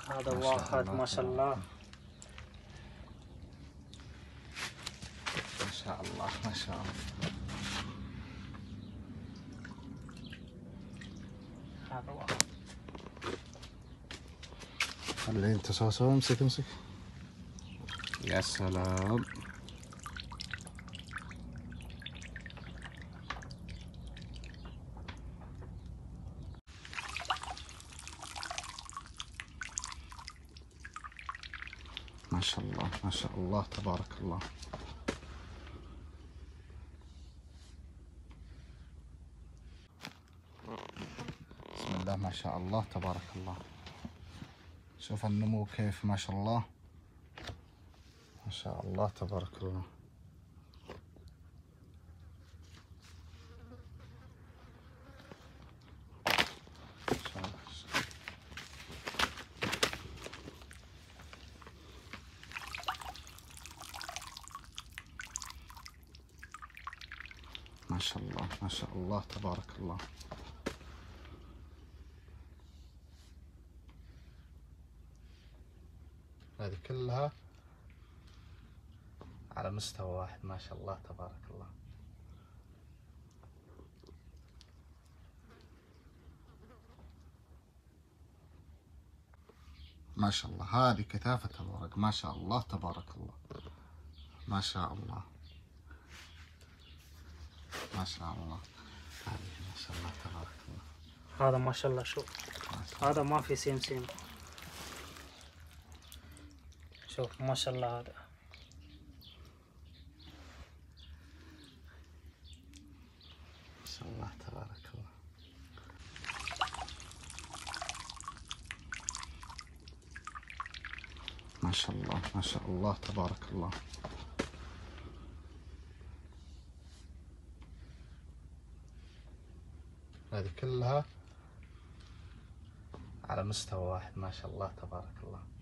هذا واحد ما شاء الله. ما شاء الله ما شاء الله. هذا واحد. خليه انت سوا امسك امسك. يا سلام. ما شاء الله ما شاء الله تبارك الله. بسم الله ما شاء الله تبارك الله. شوف النمو كيف ما شاء الله ما شاء الله تبارك الله. ما شاء الله ما شاء الله تبارك الله. هذه كلها على مستوى واحد ما شاء الله تبارك الله. ما شاء الله. هذه كثافة الورق ما شاء الله تبارك الله. ما شاء الله ما شاء الله. هذه ما شاء الله تبارك الله. هذا ما شاء الله. شوف هذا ما في سيم. شوف ما شاء الله. هذا ما شاء الله تبارك الله. ما شاء الله ما شاء الله تبارك الله. هذه كلها على مستوى واحد ما شاء الله تبارك الله.